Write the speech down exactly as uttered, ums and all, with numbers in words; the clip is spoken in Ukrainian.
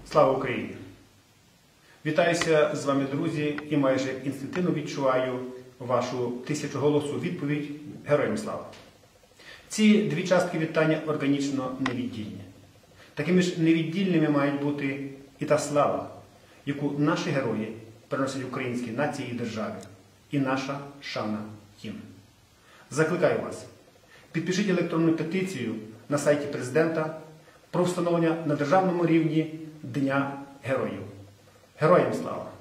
Слава Україні! Вітаюся з вами, друзі, і майже інстинктивно відчуваю вашу тисячоголосу відповідь «Героям слава!». Ці дві частки вітання органічно невіддільні. Такими ж невіддільними мають бути і та слава, яку наші герої приносять українській нації і державі, і наша шана їм. Закликаю вас, підпишіть електронну петицію на сайті Президента про встановлення на державному рівні Дня Героїв. Героям слава!